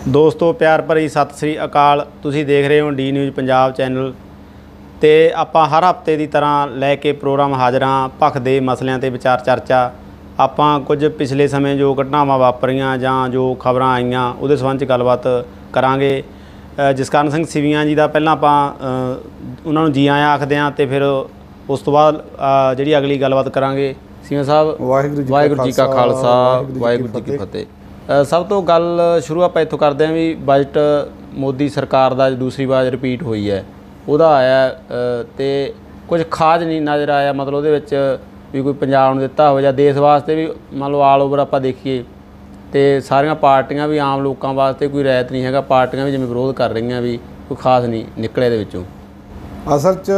ਦੋਸਤੋ ਪਿਆਰ ਭਰੀ ਸਤਿ ਸ੍ਰੀ ਅਕਾਲ। ਤੁਸੀਂ ਦੇਖ ਰਹੇ ਹੋ ਡੀ ਨਿਊਜ਼ ਪੰਜਾਬ ਚੈਨਲ ਤੇ ਆਪਾਂ ਹਰ ਹਫਤੇ ਦੀ ਤਰ੍ਹਾਂ ਲੈ ਕੇ ਪ੍ਰੋਗਰਾਮ ਹਾਜ਼ਰ ਹਾਂ। ਭਖ ਦੇ ਮਸਲਿਆਂ ਤੇ ਵਿਚਾਰ ਚਰਚਾ। ਆਪਾਂ ਕੁਝ ਪਿਛਲੇ ਸਮੇਂ ਜੋ ਘਟਨਾਵਾਂ ਵਾਪਰੀਆਂ ਜਾਂ ਜੋ ਖਬਰਾਂ ਆਈਆਂ ਉਹਦੇ ਸੰਬੰਧ 'ਚ ਗੱਲਬਾਤ ਕਰਾਂਗੇ। ਜਸਕਰਨ ਸਿੰਘ ਸਿਵੀਆਂ ਜੀ ਦਾ ਪਹਿਲਾਂ ਆਪਾਂ ਉਹਨਾਂ ਨੂੰ ਜੀ ਆਇਆਂ ਆਖਦੇ ਹਾਂ ਤੇ ਫਿਰ ਉਸ ਤੋਂ ਬਾਅਦ ਜਿਹੜੀ ਅਗਲੀ ਗੱਲਬਾਤ ਕਰਾਂਗੇ। ਸਿਵੀਆਂ ਸਾਹਿਬ ਵਾਹਿਗੁਰੂ ਜੀ ਕਾ ਖਾਲਸਾ ਵਾਹਿਗੁਰੂ ਜੀ ਕੀ ਫਤਿਹ। ਸਭ ਤੋਂ ਗੱਲ ਸ਼ੁਰੂ ਆਪਾਂ ਇੱਥੋਂ ਕਰਦੇ ਹਾਂ ਵੀ ਬਜਟ ਮੋਦੀ ਸਰਕਾਰ ਦਾ ਦੂਸਰੀ ਵਾਰ ਰਿਪੀਟ ਹੋਈ ਹੈ ਉਹਦਾ ਆਇਆ ਤੇ ਕੁਝ ਖਾਸ ਨਹੀਂ ਨਜ਼ਰ ਆਇਆ। ਮਤਲਬ ਉਹਦੇ ਵਿੱਚ ਵੀ ਕੋਈ ਪੰਜਾਬ ਨੂੰ ਦਿੱਤਾ ਹੋਵੇ ਜਾਂ ਦੇਸ਼ ਵਾਸਤੇ ਵੀ ਮੰਨ ਲਓ ਆਲ ਓਵਰ ਆਪਾਂ ਦੇਖੀਏ ਤੇ ਸਾਰੀਆਂ ਪਾਰਟੀਆਂ ਵੀ ਆਮ ਲੋਕਾਂ ਵਾਸਤੇ ਕੋਈ ਰਿਆਇਤ ਨਹੀਂ ਹੈਗਾ। ਪਾਰਟੀਆਂ ਵੀ ਜਿਵੇਂ ਵਿਰੋਧ ਕਰ ਰਹੀਆਂ ਵੀ ਕੋਈ ਖਾਸ ਨਹੀਂ ਨਿਕਲਿਆ ਇਹਦੇ ਵਿੱਚੋਂ। ਅਸਲ 'ਚ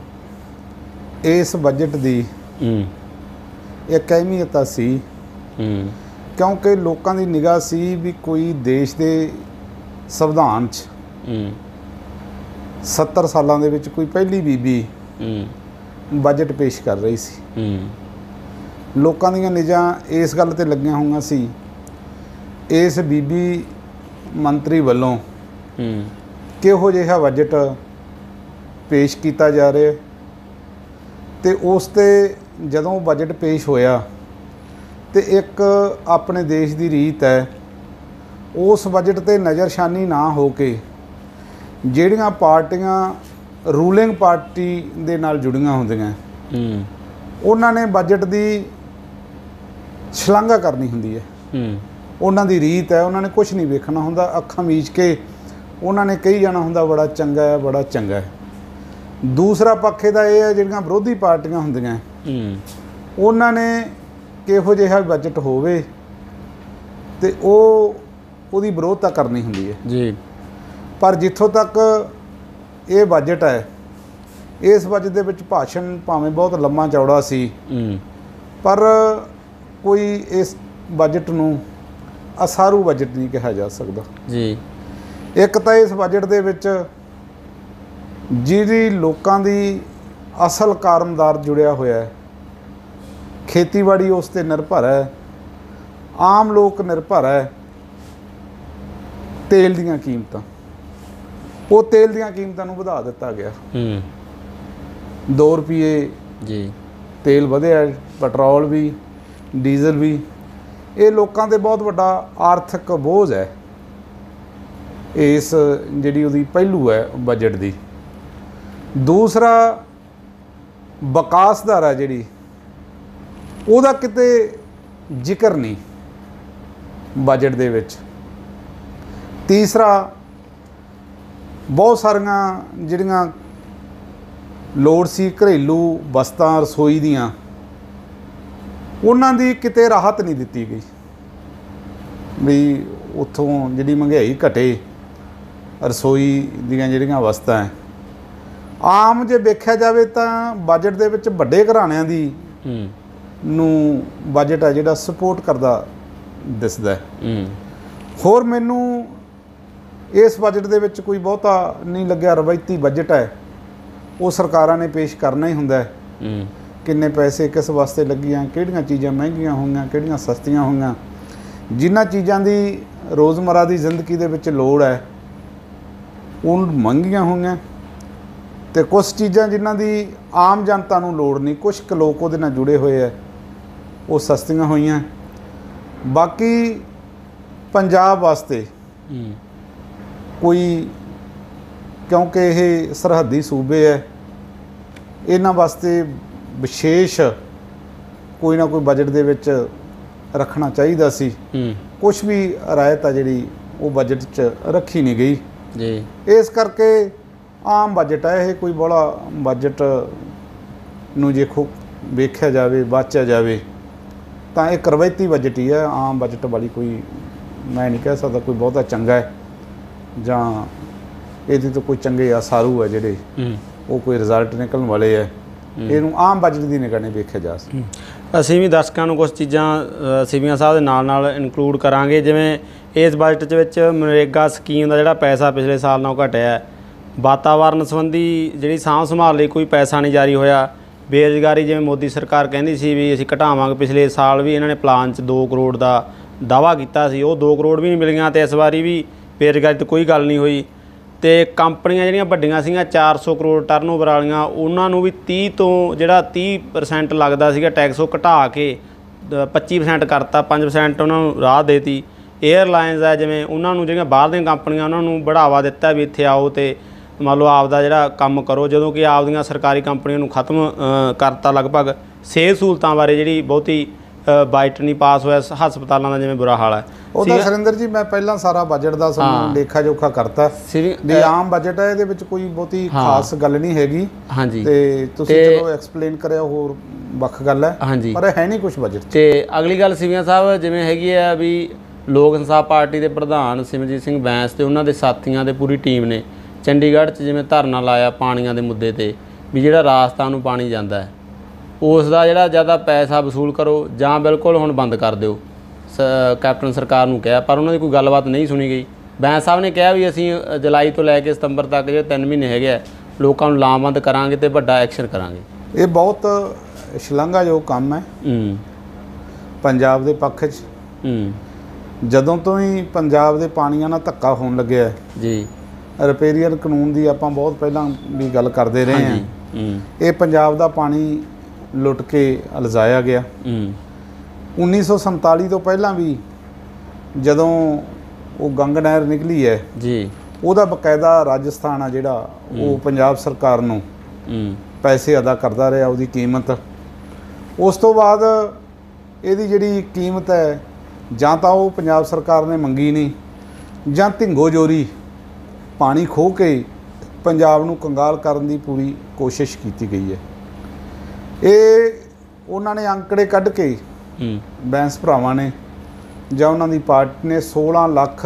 ਇਸ ਬਜਟ ਦੀ ਇੱਕ ਅਹਿਮੀਅਤ ਸੀ ਕਿਉਂਕਿ ਲੋਕਾਂ ਦੀ ਨਿਗਾਹ ਸੀ ਵੀ ਕੋਈ ਦੇਸ਼ ਦੇ ਸੰਵਿਧਾਨ 'ਚ 70 ਸਾਲਾਂ ਦੇ ਵਿੱਚ ਕੋਈ ਪਹਿਲੀ ਬੀਬੀ ਬਜਟ ਪੇਸ਼ ਕਰ ਰਹੀ ਸੀ। ਲੋਕਾਂ ਦੀਆਂ ਨਿਗਾਹਾਂ ਇਸ ਗੱਲ 'ਤੇ ਲੱਗੀਆਂ ਹੋਈਆਂ ਸੀ ਇਸ ਬੀਬੀ ਮੰਤਰੀ ਵੱਲੋਂ ਕਿਹੋ ਜਿਹਾ ਬਜਟ ਪੇਸ਼ ਕੀਤਾ ਜਾ ਰਿਹਾ ਤੇ ਉਸ 'ਤੇ ਜਦੋਂ ਬਜਟ ਪੇਸ਼ ਹੋਇਆ ਤੇ ਇੱਕ ਆਪਣੇ ਦੇਸ਼ ਦੀ ਰੀਤ ਹੈ ਉਸ ਬਜਟ 'ਤੇ ਨਜ਼ਰਸ਼ਾਨੀ ਨਾ ਹੋ ਕੇ ਜਿਹੜੀਆਂ ਪਾਰਟੀਆਂ ਰੂਲਿੰਗ ਪਾਰਟੀ ਦੇ ਨਾਲ ਜੁੜੀਆਂ ਹੁੰਦੀਆਂ ਉਹਨਾਂ ਨੇ ਬਜਟ ਦੀ ਸ਼ਲਾਘਾ ਕਰਨੀ ਹੁੰਦੀ ਹੈ। ਉਹਨਾਂ ਦੀ ਰੀਤ ਹੈ, ਉਹਨਾਂ ਨੇ ਕੁਛ ਨਹੀਂ ਵੇਖਣਾ ਹੁੰਦਾ, ਅੱਖਾਂ ਮੀਚ ਕੇ ਉਹਨਾਂ ਨੇ ਕਹੀ ਜਾਣਾ ਹੁੰਦਾ ਬੜਾ ਚੰਗਾ ਹੈ ਬੜਾ ਚੰਗਾ ਹੈ। ਦੂਸਰਾ ਪੱਖ ਇਹਦਾ ਇਹ ਹੈ ਜਿਹੜੀਆਂ ਵਿਰੋਧੀ ਪਾਰਟੀਆਂ ਹੁੰਦੀਆਂ ਉਹਨਾਂ ਨੇ ਕਿਹੋ ਜਿਹਾ ਬਜਟ ਹੋਵੇ ਤੇ ਉਹਦੀ ਵਿਰੋਧਤਾ ਕਰਨੀ ਹੁੰਦੀ ਹੈ ਜੀ। ਪਰ ਜਿੱਥੋਂ ਤੱਕ ਇਹ ਬਜਟ ਹੈ ਇਸ ਬਜਟ ਦੇ ਵਿੱਚ ਭਾਸ਼ਣ ਭਾਵੇਂ ਬਹੁਤ ਲੰਮਾ ਚੌੜਾ ਸੀ ਪਰ ਕੋਈ ਇਸ ਬਜਟ ਨੂੰ ਅਸਾਰੂ ਬਜਟ ਨਹੀਂ ਕਿਹਾ ਜਾ ਸਕਦਾ ਜੀ। ਇੱਕ ਤਾਂ ਇਸ ਬਜਟ ਦੇ ਵਿੱਚ ਜਿਹੜੀ ਲੋਕਾਂ ਦੀ ਅਸਲ ਕਾਰਮਦਾਰ ਜੁੜਿਆ ਹੋਇਆ ਹੈ, ਖੇਤੀਬਾੜੀ ਉਸ 'ਤੇ ਨਿਰਭਰ ਹੈ, ਆਮ ਲੋਕ ਨਿਰਭਰ ਹੈ। ਤੇਲ ਦੀਆਂ ਕੀਮਤਾਂ, ਉਹ ਤੇਲ ਦੀਆਂ ਕੀਮਤਾਂ ਨੂੰ ਵਧਾ ਦਿੱਤਾ ਗਿਆ। 2 ਰੁਪਏ ਜੀ ਤੇਲ ਵਧਿਆ, ਪੈਟਰੋਲ ਵੀ ਡੀਜ਼ਲ ਵੀ। ਇਹ ਲੋਕਾਂ 'ਤੇ ਬਹੁਤ ਵੱਡਾ ਆਰਥਿਕ ਬੋਝ ਹੈ। ਇਸ ਜਿਹੜੀ ਉਹਦੀ ਪਹਿਲੂ ਹੈ ਬਜਟ ਦੀ। ਦੂਸਰਾ ਵਿਕਾਸ ਦਰ ਹੈ ਜਿਹੜੀ ਉਹਦਾ ਕਿਤੇ ਜ਼ਿਕਰ ਨਹੀਂ ਬਜਟ ਦੇ ਵਿੱਚ। ਤੀਸਰਾ ਬਹੁਤ ਸਾਰੀਆਂ ਜਿਹੜੀਆਂ ਲੋੜ ਸੀ ਘਰੇਲੂ ਵਸਤਾਂ ਰਸੋਈ ਦੀਆਂ ਉਹਨਾਂ ਦੀ ਕਿਤੇ ਰਾਹਤ ਨਹੀਂ ਦਿੱਤੀ ਗਈ ਵੀ ਉੱਥੋਂ ਜਿਹੜੀ ਮਹਿੰਗਾਈ ਘਟੇ। ਰਸੋਈ ਦੀਆਂ ਜਿਹੜੀਆਂ ਵਸਤਾਂ ਹੈ ਆਮ ਜੇ ਵੇਖਿਆ ਜਾਵੇ ਤਾਂ ਬਜਟ ਦੇ ਵਿੱਚ ਵੱਡੇ ਘਰਾਣਿਆਂ ਦੀ ਨੂੰ ਬਜਟ ਹੈ ਜਿਹੜਾ ਸਪੋਰਟ ਕਰਦਾ ਦਿਸਦਾ ਹੈ। ਹੋਰ ਮੈਨੂੰ ਇਸ ਬਜਟ ਦੇ ਵਿੱਚ ਕੋਈ ਬਹੁਤਾ ਨਹੀਂ ਲੱਗਿਆ। ਰਵਾਇਤੀ ਬਜਟ ਹੈ ਉਹ ਸਰਕਾਰਾਂ ਨੇ ਪੇਸ਼ ਕਰਨਾ ਹੀ ਹੁੰਦਾ ਹੈ। ਕਿੰਨੇ ਪੈਸੇ ਕਿਸ ਵਾਸਤੇ ਲੱਗੀਆਂ, ਕਿਹੜੀਆਂ ਚੀਜ਼ਾਂ ਮਹਿੰਗੀਆਂ ਹੋਈਆਂ, ਕਿਹੜੀਆਂ ਸਸਤੀਆਂ ਹੋਈਆਂ। ਜਿਨ੍ਹਾਂ ਚੀਜ਼ਾਂ ਦੀ ਰੋਜ਼ਮਰਾ ਦੀ ਜ਼ਿੰਦਗੀ ਦੇ ਵਿੱਚ ਲੋੜ ਹੈ ਉਹ ਮਹਿੰਗੀਆਂ ਹੋਈਆਂ ਤੇ ਕੁਝ ਚੀਜ਼ਾਂ ਜਿਨ੍ਹਾਂ ਦੀ ਆਮ ਜਨਤਾ ਨੂੰ ਲੋੜ ਨਹੀਂ, ਕੁਛ ਕੁ ਲੋਕ ਉਹਦੇ ਨਾਲ ਜੁੜੇ ਹੋਏ ਹੈ, ਉਹ ਸਸਤੀਆਂ ਹੋਈਆਂ। ਬਾਕੀ ਪੰਜਾਬ ਵਾਸਤੇ ਕੋਈ ਕਿਉਂਕਿ ਇਹ ਸਰਹੱਦੀ ਸੂਬੇ ਹੈ ਇਹਨਾਂ ਵਾਸਤੇ ਵਿਸ਼ੇਸ਼ ਕੋਈ ਨਾ ਕੋਈ ਬਜਟ ਦੇ ਵਿੱਚ ਰੱਖਣਾ ਚਾਹੀਦਾ ਸੀ। ਕੁਛ ਵੀ ਰਾਇਤ ਆ ਜਿਹੜੀ ਉਹ ਬਜਟ 'ਚ ਰੱਖੀ ਨਹੀਂ ਗਈ ਜੀ। ਇਸ ਕਰਕੇ ਆਮ ਬਜਟ ਹੈ ਇਹ। ਕੋਈ ਬੜਾ ਬਜਟ ਨੂੰ ਜੇ ਵੇਖਿਆ ਜਾਵੇ ਵਾਚਿਆ ਜਾਵੇ ਤਾਂ ਇੱਕ ਰਵਾਇਤੀ ਬਜਟ ਹੀ ਹੈ। ਆਮ ਬਜਟ ਵਾਲੀ ਕੋਈ ਮੈਂ ਨਹੀਂ ਕਹਿ ਸਕਦਾ ਕੋਈ ਬਹੁਤਾ ਚੰਗਾ ਹੈ ਜਾਂ ਇਹਦੇ ਤੋਂ ਕੋਈ ਚੰਗੇ ਅਸਾਰੂ ਹੈ ਜਿਹੜੇ ਉਹ ਕੋਈ ਰਿਜ਼ਲਟ ਨਿਕਲਣ ਵਾਲੇ ਹੈ। ਇਹਨੂੰ ਆਮ ਬਜਟ ਦੀ ਨਿਗਾਹ ਨਾਲ ਵੇਖਿਆ ਜਾ ਸਕਦਾ। ਅਸੀਂ ਵੀ ਦਰਸ਼ਕਾਂ ਨੂੰ ਕੁਛ ਚੀਜ਼ਾਂ ਸਿਵੀਆਂ ਸਾਹਿਬ ਦੇ ਨਾਲ ਇਨਕਲੂਡ ਕਰਾਂਗੇ। ਜਿਵੇਂ ਇਸ ਬਜਟ ਦੇ ਵਿੱਚ ਮਨਰੇਗਾ ਸਕੀਮ ਦਾ ਜਿਹੜਾ ਪੈਸਾ ਪਿਛਲੇ ਸਾਲ ਨਾਲੋਂ ਘਟਿਆ। ਵਾਤਾਵਰਨ ਸੰਬੰਧੀ ਜਿਹੜੀ ਸਾਂਭ ਸੰਭਾਲ ਲਈ ਕੋਈ ਪੈਸਾ ਨਹੀਂ ਜਾਰੀ ਹੋਇਆ। ਬੇਰੁਜ਼ਗਾਰੀ ਜਿਵੇਂ ਮੋਦੀ ਸਰਕਾਰ ਕਹਿੰਦੀ ਸੀ ਵੀ ਅਸੀਂ ਘਟਾਵਾਂਗੇ, ਪਿਛਲੇ ਸਾਲ ਵੀ ਇਹਨਾਂ ਨੇ ਪਲਾਨ 'ਚ 2 ਕਰੋੜ ਦਾ ਦਾਅਵਾ ਕੀਤਾ ਸੀ, ਉਹ 2 ਕਰੋੜ ਵੀ ਨਹੀਂ ਮਿਲੀਆਂ। ਤੇ ਇਸ ਵਾਰੀ ਵੀ ਬੇਰੁਜ਼ਗਾਰੀ ਤੇ ਕੋਈ ਗੱਲ ਨਹੀਂ ਹੋਈ। ਤੇ ਕੰਪਨੀਆਂ ਜਿਹੜੀਆਂ ਵੱਡੀਆਂ ਸੀਗੀਆਂ 400 ਕਰੋੜ ਟਰਨਓਵਰ ਵਾਲੀਆਂ, ਉਹਨਾਂ ਨੂੰ ਵੀ 30 ਤੋਂ ਜਿਹੜਾ 30% ਲੱਗਦਾ ਸੀਗਾ ਟੈਕਸ, ਉਹ ਘਟਾ ਕੇ 25% ਕਰਤਾ, 5% ਉਹਨਾਂ ਨੂੰ ਰਾਹ ਦੇਤੀ। ਏਅਰਲਾਈਨਸ ਆ ਜਿਵੇਂ, ਉਹਨਾਂ ਨੂੰ ਜਿਹੜੀਆਂ ਬਾਹਰ ਦੀਆਂ ਕੰਪਨੀਆਂ, ਉਹਨਾਂ ਨੂੰ ਬੜਾਵਾ ਦਿੱਤਾ ਵੀ ਇੱਥੇ ਆਓ ਤੇ ਮੰਨ ਲਓ ਆਪਦਾ ਜਿਹੜਾ ਕੰਮ ਕਰੋ, ਜਦੋਂ ਕਿ ਆਪਦੀਆਂ ਸਰਕਾਰੀ ਕੰਪਨੀਆਂ ਨੂੰ ਖਤਮ ਕਰਤਾ ਲਗਭਗ। ਸਿਹਤ ਸਹੂਲਤਾਂ ਬਾਰੇ ਜਿਹੜੀ ਬਹੁਤੀ ਬਾਈਟ ਨਹੀਂ ਪਾਸ ਹੋਇਆ, ਹਸਪਤਾਲਾਂ ਦਾ ਜਿਵੇਂ ਬੁਰਾ ਹਾਲ ਹੈ। ਉਹਦਾ ਸੁਰਿੰਦਰ ਜੀ ਮੈਂ ਪਹਿਲਾਂ ਸਾਰਾ ਬਜਟ ਦਾ ਤੁਹਾਨੂੰ ਲੇਖਾ ਜੋਖਾ ਕਰਤਾ ਵੀ ਆਮ ਬਜਟ ਹੈ, ਇਹਦੇ ਵਿੱਚ ਕੋਈ ਬਹੁਤੀ ਖਾਸ ਗੱਲ ਨਹੀਂ ਹੈਗੀ। ਹਾਂਜੀ, ਤੇ ਤੁਸੀਂ ਚਲੋ ਐਕਸਪਲੇਨ ਕਰਿਆ, ਹੋਰ ਵੱਖ ਗੱਲ ਹੈ। ਹਾਂਜੀ, ਪਰ ਹੈ ਨਹੀਂ ਕੁਝ ਬਜਟ। ਤੇ ਅਗਲੀ ਗੱਲ ਸਿਵੀਆਂ ਸਾਹਿਬ ਜਿਵੇਂ ਹੈਗੀ ਆ ਵੀ ਲੋਕ ਇਨਸਾਫ ਪਾਰਟੀ ਦੇ ਪ੍ਰਧਾਨ ਸਿਮਰਜੀਤ ਸਿੰਘ ਬੈਂਸ ਤੇ ਉਹਨਾਂ ਦੇ ਸਾਥੀਆਂ ਦੇ ਪੂਰੀ ਟੀਮ ਨੇ ਚੰਡੀਗੜ੍ਹ 'ਚ ਜਿਵੇਂ ਧਰਨਾ ਲਾਇਆ ਪਾਣੀਆਂ ਦੇ ਮੁੱਦੇ ਤੇ, ਵੀ ਜਿਹੜਾ ਰਾਜਸਥਾਨ ਨੂੰ ਪਾਣੀ ਜਾਂਦਾ ਹੈ ਉਸ ਦਾ ਜਿਹੜਾ ਜ਼ਿਆਦਾ ਪੈਸਾ ਵਸੂਲ ਕਰੋ ਜਾਂ ਬਿਲਕੁਲ ਹੁਣ ਬੰਦ ਕਰ ਦਿਓ। ਕੈਪਟਨ ਸਰਕਾਰ ਨੂੰ ਕਿਹਾ, ਪਰ ਉਹਨਾਂ ਦੀ ਕੋਈ ਗੱਲਬਾਤ ਨਹੀਂ ਸੁਣੀ ਗਈ। ਬੈਂਸ ਸਾਹਿਬ ਨੇ ਕਿਹਾ ਵੀ ਅਸੀਂ ਜੁਲਾਈ ਤੋਂ ਲੈ ਕੇ ਸਤੰਬਰ ਤੱਕ ਜਿਹੜੇ 3 ਮਹੀਨੇ ਹੈਗੇ ਆ, ਲੋਕਾਂ ਨੂੰ ਲਾਮਬੰਦ ਕਰਾਂਗੇ ਤੇ ਵੱਡਾ ਐਕਸ਼ਨ ਕਰਾਂਗੇ। ਇਹ ਬਹੁਤ ਸ਼ਲਾਘਾਯੋਗ ਕੰਮ ਹੈ ਪੰਜਾਬ ਦੇ ਪੱਖ 'ਚ। ਜਦੋਂ ਤੋਂ ਹੀ ਪੰਜਾਬ ਦੇ ਪਾਣੀਆਂ ਨਾਲ ਧੱਕਾ ਹੋਣ ਲੱਗਿਆ ਜੀ, ਰਿਪੇਰੀਅਨ ਕਾਨੂੰਨ ਦੀ ਆਪਾਂ ਬਹੁਤ ਪਹਿਲਾਂ ਵੀ ਗੱਲ ਕਰਦੇ ਰਹੇ ਹਾਂ। ਇਹ ਪੰਜਾਬ ਦਾ ਪਾਣੀ ਲੁੱਟ ਕੇ ਲਜਾਇਆ ਗਿਆ। 1947 ਤੋਂ ਪਹਿਲਾਂ ਵੀ ਜਦੋਂ ਉਹ ਗੰਗ ਨਹਿਰ ਨਿਕਲੀ ਹੈ ਜੀ, ਉਹਦਾ ਬਕਾਇਦਾ ਰਾਜਸਥਾਨ ਆ ਜਿਹੜਾ ਉਹ ਪੰਜਾਬ ਸਰਕਾਰ ਨੂੰ ਪੈਸੇ ਅਦਾ ਕਰਦਾ ਰਿਹਾ, ਉਹਦੀ ਕੀਮਤ। ਉਸ ਤੋਂ ਬਾਅਦ ਇਹਦੀ ਜਿਹੜੀ ਕੀਮਤ ਹੈ ਜਾਂ ਤਾਂ ਉਹ ਪੰਜਾਬ ਸਰਕਾਰ ਨੇ ਮੰਗੀ ਨਹੀਂ, ਜਾਂ ਢਿੰਗੋ ਜੋਰੀ ਪਾਣੀ ਖੋਹ ਕੇ ਪੰਜਾਬ ਨੂੰ ਕੰਗਾਲ ਕਰਨ ਦੀ ਪੂਰੀ ਕੋਸ਼ਿਸ਼ ਕੀਤੀ ਗਈ ਹੈ। ਇਹ ਉਹਨਾਂ ਨੇ ਅੰਕੜੇ ਕੱਢ ਕੇ ਬੈਂਸ ਭਰਾਵਾਂ ਨੇ ਜਾਂ ਉਹਨਾਂ ਦੀ ਪਾਰਟੀ ਨੇ 16 ਲੱਖ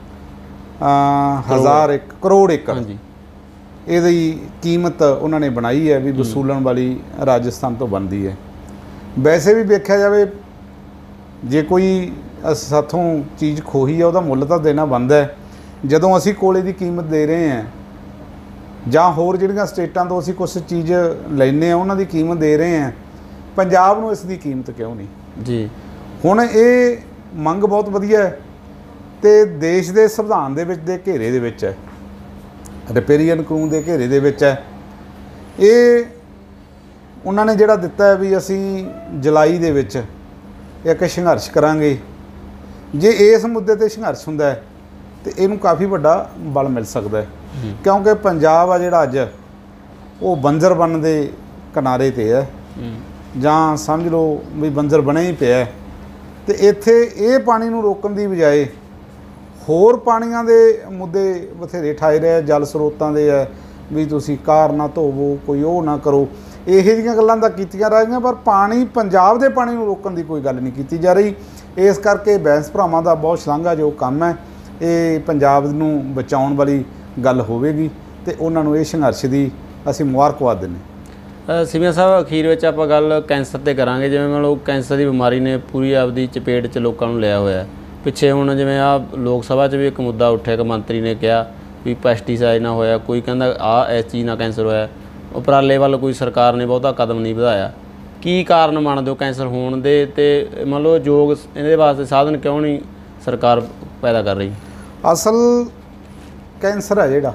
ਕਰੋੜ ਏਕੜ ਇਹਦੀ ਕੀਮਤ ਉਹਨਾਂ ਨੇ ਬਣਾਈ ਹੈ ਵੀ ਵਸੂਲਣ ਵਾਲੀ ਰਾਜਸਥਾਨ ਤੋਂ ਬਣਦੀ ਹੈ। ਵੈਸੇ ਵੀ ਵੇਖਿਆ ਜਾਵੇ ਜੇ ਕੋਈ ਸਾਥੋਂ ਚੀਜ਼ ਖੋਹੀ ਹੈ ਉਹਦਾ ਮੁੱਲ ਤਾਂ ਦੇਣਾ ਬਣਦਾ ਹੈ। ਜਦੋਂ ਅਸੀਂ ਕੋਲੇ ਦੀ ਕੀਮਤ ਦੇ ਰਹੇ ਹਾਂ ਜਾਂ ਹੋਰ ਜਿਹੜੀਆਂ ਸਟੇਟਾਂ ਤੋਂ ਅਸੀਂ ਕੁਛ ਚੀਜ਼ ਲੈਂਦੇ ਹਾਂ ਉਹਨਾਂ ਦੀ ਕੀਮਤ ਦੇ ਰਹੇ ਹਾਂ, ਪੰਜਾਬ ਨੂੰ ਇਸ ਦੀ ਕੀਮਤ ਕਿਉਂ ਨਹੀਂ ਜੀ? ਹੁਣ ਇਹ ਮੰਗ ਬਹੁਤ ਵਧੀਆ ਹੈ ਤੇ ਦੇਸ਼ ਦੇ ਸੰਵਿਧਾਨ ਦੇ ਵਿੱਚ ਦੇ ਘੇਰੇ ਦੇ ਵਿੱਚ ਹੈ, ਰਿਪੇਰੀਅਨ ਕਾਨੂੰਨ ਦੇ ਘੇਰੇ ਦੇ ਵਿੱਚ ਹੈ। ਇਹ ਉਹਨਾਂ ਨੇ ਜਿਹੜਾ ਦਿੱਤਾ ਹੈ ਵੀ ਅਸੀਂ ਜੁਲਾਈ ਦੇ ਵਿੱਚ ਇੱਕ ਸੰਘਰਸ਼ ਕਰਾਂਗੇ। ਜੇ ਇਸ ਮੁੱਦੇ 'ਤੇ ਸੰਘਰਸ਼ ਹੁੰਦਾ ਹੈ ਤੇ ਇਹਨੂੰ ਕਾਫੀ ਵੱਡਾ ਬਲ ਮਿਲ ਸਕਦਾ ਹੈ, ਕਿਉਂਕਿ ਪੰਜਾਬ ਆ ਜਿਹੜਾ ਅੱਜ ਉਹ ਬੰਜਰ ਬਣਨ ਦੇ ਕਿਨਾਰੇ 'ਤੇ ਹੈ, ਜਾਂ ਸਮਝ ਲਓ ਵੀ ਬੰਜਰ ਬਣਿਆ ਹੀ ਪਿਆ। ਤੇ ਇੱਥੇ ਇਹ ਪਾਣੀ ਨੂੰ ਰੋਕਣ ਦੀ ਬਜਾਏ ਹੋਰ ਪਾਣੀਆਂ ਦੇ ਮੁੱਦੇ ਬਥੇਰੇ ਠਾਏ ਰਹੇ, ਜਲ ਸਰੋਤਾਂ ਦੇ ਹੈ ਵੀ ਤੁਸੀਂ ਕਾਰ ਨਾ ਧੋਵੋ, ਕੋਈ ਉਹ ਨਾ ਕਰੋ, ਇਹੋ ਜਿਹੀਆਂ ਗੱਲਾਂ ਤਾਂ ਕੀਤੀਆਂ ਰਹੀਆਂ, ਪਰ ਪਾਣੀ ਪੰਜਾਬ ਦੇ ਪਾਣੀ ਨੂੰ ਰੋਕਣ ਦੀ ਕੋਈ ਗੱਲ ਨਹੀਂ ਕੀਤੀ ਜਾ ਰਹੀ। ਇਸ ਕਰਕੇ ਬੈਂਸ ਭਰਾਵਾਂ ਦਾ ਬਹੁਤ ਸ਼ਲਾਘਾਯੋਗ ਕੰਮ ਹੈ। ਇਹ ਪੰਜਾਬ ਨੂੰ ਬਚਾਉਣ ਵਾਲੀ ਗੱਲ ਹੋਵੇਗੀ ਤੇ ਉਹਨਾਂ ਨੂੰ ਇਹ ਸੰਘਰਸ਼ ਦੀ ਅਸੀਂ ਮੁਬਾਰਕਬਾਦ ਦਿੰਦੇ। ਸਿਮੀਆ ਸਾਹਿਬ ਅਖੀਰ ਵਿੱਚ ਆਪਾਂ ਗੱਲ ਕੈਂਸਰ 'ਤੇ ਕਰਾਂਗੇ। ਜਿਵੇਂ ਮੰਨ ਲਓ ਕੈਂਸਰ ਦੀ ਬਿਮਾਰੀ ਨੇ ਪੂਰੀ ਆਪਦੀ ਚਪੇਟ 'ਚ ਲੋਕਾਂ ਨੂੰ ਲਿਆ ਹੋਇਆ। ਪਿੱਛੇ ਹੁਣ ਜਿਵੇਂ ਆ ਲੋਕ ਸਭਾ 'ਚ ਵੀ ਇੱਕ ਮੁੱਦਾ ਉੱਠਿਆ ਕਿ ਮੰਤਰੀ ਨੇ ਕਿਹਾ ਵੀ ਪੈਸਟੀਸਾਈਡ ਨਾਲ ਹੋਇਆ, ਕੋਈ ਕਹਿੰਦਾ ਇਸ ਚੀਜ਼ ਨਾਲ ਕੈਂਸਰ ਹੋਇਆ। ਉਪਰਾਲੇ ਵੱਲ ਕੋਈ ਸਰਕਾਰ ਨੇ ਬਹੁਤਾ ਕਦਮ ਨਹੀਂ ਵਧਾਇਆ। ਕੀ ਕਾਰਨ ਮੰਨਦੇ ਹੋ ਕੈਂਸਰ ਹੋਣ ਦੇ, ਤੇ ਮੰਨ ਲਓ ਯੋਗ ਇਹਦੇ ਵਾਸਤੇ ਸਾਧਨ ਕਿਉਂ ਨਹੀਂ ਸਰਕਾਰ ਪੈਦਾ ਕਰ ਰਹੀ? ਅਸਲ ਕੈਂਸਰ ਹੈ ਜਿਹੜਾ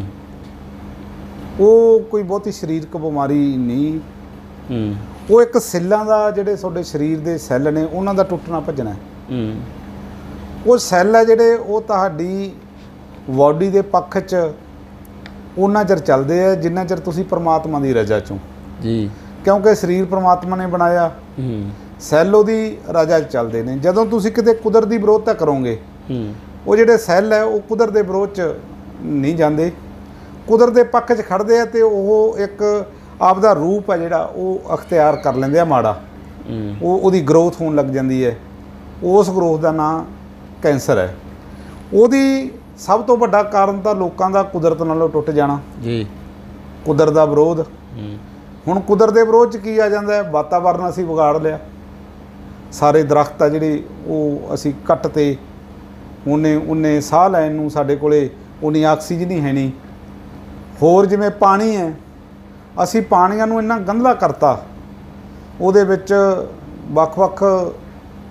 ਉਹ ਕੋਈ ਬਹੁਤੀ ਸਰੀਰਕ ਬਿਮਾਰੀ ਨਹੀਂ, ਉਹ ਇੱਕ ਸੈੱਲਾਂ ਦਾ, ਜਿਹੜੇ ਤੁਹਾਡੇ ਸਰੀਰ ਦੇ ਸੈੱਲ ਨੇ ਉਹਨਾਂ ਦਾ ਟੁੱਟਣਾ ਭੱਜਣਾ। ਉਹ ਸੈੱਲ ਹੈ ਜਿਹੜੇ ਉਹ ਤੁਹਾਡੀ ਬਾਡੀ ਦੇ ਪੱਖ 'ਚ ਉਹਨਾਂ ਚਿਰ ਚੱਲਦੇ ਆ ਜਿੰਨਾ ਚਿਰ ਤੁਸੀਂ ਪਰਮਾਤਮਾ ਦੀ ਰਜ਼ਾ 'ਚੋਂ ਜੀ, ਕਿਉਂਕਿ ਸਰੀਰ ਪਰਮਾਤਮਾ ਨੇ ਬਣਾਇਆ, ਸੈੱਲ ਉਹਦੀ ਰਜ਼ਾ 'ਚ ਚੱਲਦੇ ਨੇ। ਜਦੋਂ ਤੁਸੀਂ ਕਿਤੇ ਕੁਦਰਤ ਦੀ ਵਿਰੋਧਤਾ ਕਰੋਗੇ, ਉਹ ਜਿਹੜੇ ਸੈੱਲ ਹੈ ਉਹ ਕੁਦਰਤ ਦੇ ਵਿਰੋਧ 'ਚ ਨਹੀਂ ਜਾਂਦੇ, ਕੁਦਰਤ ਦੇ ਪੱਖ 'ਚ ਖੜ੍ਹਦੇ ਆ, ਤੇ ਉਹ ਇੱਕ ਆਪਦਾ ਰੂਪ ਹੈ ਜਿਹੜਾ ਉਹ ਅਖਤਿਆਰ ਕਰ ਲੈਂਦੇ ਆ ਮਾੜਾ, ਉਹਦੀ ਗਰੋਥ ਹੋਣ ਲੱਗ ਜਾਂਦੀ ਹੈ। ਉਸ ਗਰੋਥ ਦਾ ਨਾਂ ਕੈਂਸਰ ਹੈ। ਉਹਦੀ ਸਭ ਤੋਂ ਵੱਡਾ ਕਾਰਨ ਤਾਂ ਲੋਕਾਂ ਦਾ ਕੁਦਰਤ ਨਾਲੋਂ ਟੁੱਟ ਜਾਣਾ ਜੀ, ਕੁਦਰਤ ਦਾ ਵਿਰੋਧ। ਹੁਣ ਕੁਦਰਤ ਦੇ ਵਿਰੋਧ 'ਚ ਕੀ ਆ ਜਾਂਦਾ ਹੈ? ਵਾਤਾਵਰਨ ਅਸੀਂ ਵਿਗਾੜ ਲਿਆ, ਸਾਰੇ ਦਰਖਤ ਆ ਜਿਹੜੇ ਉਹ ਅਸੀਂ ਕੱਟ ਤੇ, ਉਹਨੇ ਸਾਹ ਲੈਣ ਨੂੰ ਸਾਡੇ ਕੋਲੇ ਉਨੀ ਆਕਸੀਜਨ ਹੀ ਹੈ ਨਹੀਂ। ਹੋਰ ਜਿਵੇਂ ਪਾਣੀ ਹੈ, ਅਸੀਂ ਪਾਣੀਆਂ ਨੂੰ ਇੰਨਾ ਗੰਧਲਾ ਕਰਤਾ, ਉਹਦੇ ਵਿੱਚ ਵੱਖ-ਵੱਖ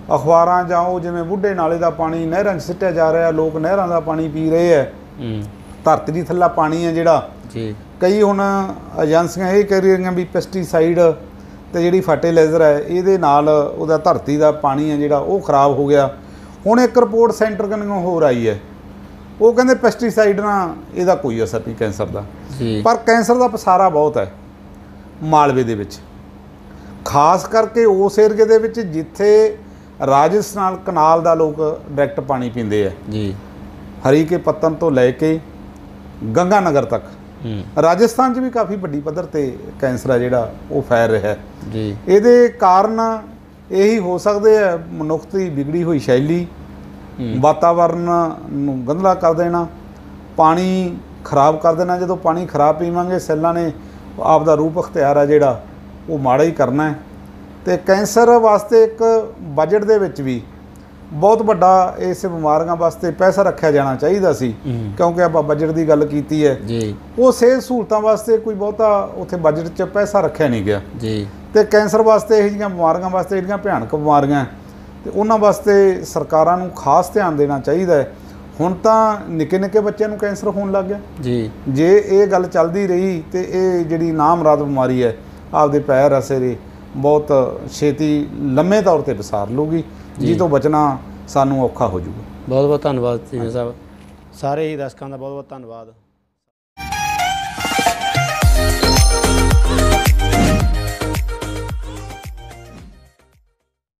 ਅਖਬਾਰਾਂ ਜਾਂ ਉਹ ਜਿਵੇਂ ਬੁੱਢੇ ਨਾਲੇ ਦਾ ਪਾਣੀ ਨਹਿਰਾਂ 'ਚ ਸਿੱਟਿਆ ਜਾ ਰਿਹਾ, ਲੋਕ ਨਹਿਰਾਂ ਦਾ ਪਾਣੀ ਪੀ ਰਹੇ ਹੈ। ਧਰਤੀ ਦੀ ਥੱਲਾ ਪਾਣੀ ਹੈ ਜਿਹੜਾ ਜੀ, ਕਈ ਹੁਣ ਏਜੰਸੀਆਂ ਇਹ ਕਹਿ ਰਹੀਆਂ ਵੀ ਪੈਸਟੀਸਾਈਡ ਤੇ ਜਿਹੜੀ ਫਰਟੀਲਾਈਜ਼ਰ ਹੈ ਇਹਦੇ ਨਾਲ ਉਹਦਾ ਧਰਤੀ ਦਾ ਪਾਣੀ ਹੈ ਜਿਹੜਾ ਉਹ ਖਰਾਬ ਹੋ ਗਿਆ। ਹੁਣ ਇੱਕ ਰਿਪੋਰਟ ਸੈਂਟਰ ਕਨੋਂ ਹੋਰ ਆਈ ਹੈ, ਉਹ ਕਹਿੰਦੇ ਪੈਸਟੀਸਾਈਡ ਨਾਲ ਇਹਦਾ ਕੋਈ ਅਸਰ ਨਹੀਂ ਕੈਂਸਰ ਦਾ, ਪਰ ਕੈਂਸਰ ਦਾ ਪਸਾਰਾ ਬਹੁਤ ਹੈ ਮਾਲਵੇ ਦੇ ਵਿੱਚ, ਖਾਸ ਕਰਕੇ ਉਸ ਏਰੀਏ ਦੇ ਵਿੱਚ ਜਿੱਥੇ ਰਾਜਸਥਾਨ ਕਨਾਲ ਦਾ ਲੋਕ ਡਾਇਰੈਕਟ ਪਾਣੀ ਪੀਂਦੇ ਹੈ ਜੀ, ਹਰੀਕੇ ਪੱਤਨ ਤੋਂ ਲੈ ਕੇ ਗੰਗਾ ਨਗਰ ਤੱਕ। ਰਾਜਸਥਾਨ 'ਚ ਵੀ ਕਾਫੀ ਵੱਡੀ ਪੱਧਰ ਤੇ ਕੈਂਸਰ ਆ ਜਿਹੜਾ ਉਹ ਫੈਲ ਰਿਹਾ ਹੈ ਜੀ। ਇਹਦੇ ਕਾਰਨ ਇਹੀ ਹੋ ਸਕਦੇ ਆ, ਮਨੁੱਖ ਦੀ ਵਿਗੜੀ ਹੋਈ ਸ਼ੈਲੀ, ਵਾਤਾਵਰਨ ਨੂੰ ਗੰਧਲਾ ਕਰ ਦੇਣਾ, ਪਾਣੀ ਖਰਾਬ ਕਰ ਦੇਣਾ। ਜਦੋਂ ਪਾਣੀ ਖਰਾਬ ਪੀਵਾਂਗੇ ਸੈੱਲਾਂ ਨੇ ਆਪ ਦਾ ਰੂਪ ਅਖਤਿਆਰ ਆ ਜਿਹੜਾ ਉਹ ਮਾੜਾ ਹੀ ਕਰਨਾ ਹੈ। ਤੇ ਕੈਂਸਰ ਵਾਸਤੇ ਇੱਕ ਬਜਟ ਦੇ ਵਿੱਚ ਵੀ ਬਹੁਤ ਵੱਡਾ ਇਸ ਬਿਮਾਰੀਆਂ ਵਾਸਤੇ ਪੈਸਾ ਰੱਖਿਆ ਜਾਣਾ ਚਾਹੀਦਾ ਸੀ, ਕਿਉਂਕਿ ਆਪਾਂ ਬਜਟ ਦੀ ਗੱਲ ਕੀਤੀ ਹੈ ਜੀ। ਉਹ ਸਿਹਤ ਸਹੂਲਤਾਂ ਵਾਸਤੇ ਕੋਈ ਬਹੁਤਾ ਉੱਥੇ ਬਜਟ 'ਚ ਪੈਸਾ ਰੱਖਿਆ ਨਹੀਂ ਗਿਆ ਜੀ। ਤੇ ਕੈਂਸਰ ਵਾਸਤੇ ਇਹੋ ਜਿਹੀਆਂ ਬਿਮਾਰੀਆਂ ਵਾਸਤੇ, ਜਿਹੜੀਆਂ ਭਿਆਨਕ ਬਿਮਾਰੀਆਂ ਤੇ ਉਹਨਾਂ ਵਾਸਤੇ ਸਰਕਾਰਾਂ ਨੂੰ ਖਾਸ ਧਿਆਨ ਦੇਣਾ ਚਾਹੀਦਾ ਹੈ। ਹੁਣ ਤਾਂ ਨਿੱਕੇ ਨਿੱਕੇ ਬੱਚਿਆਂ ਨੂੰ ਕੈਂਸਰ ਹੋਣ ਲੱਗ ਗਿਆ ਜੀ। ਜੇ ਇਹ ਗੱਲ ਚੱਲਦੀ ਰਹੀ ਤੇ ਇਹ ਜਿਹੜੀ ਨਾਮਰਾਦ ਬਿਮਾਰੀ ਹੈ ਆਪਦੇ ਪੈਰ ਅਸਰੇ ਬਹੁਤ ਛੇਤੀ ਲੰਮੇ ਤੌਰ ਤੇ ਪਸਾਰ ਲੂਗੀ, ਜੀ ਤੋਂ ਬਚਣਾ ਸਾਨੂੰ ਔਖਾ ਹੋ ਜਾਊਗਾ। ਬਹੁਤ ਬਹੁਤ ਧੰਨਵਾਦ ਜੀ ਸਾਹਿਬ, ਸਾਰੇ ਹੀ ਦਰਸ਼ਕਾਂ ਦਾ ਬਹੁਤ ਬਹੁਤ ਧੰਨਵਾਦ।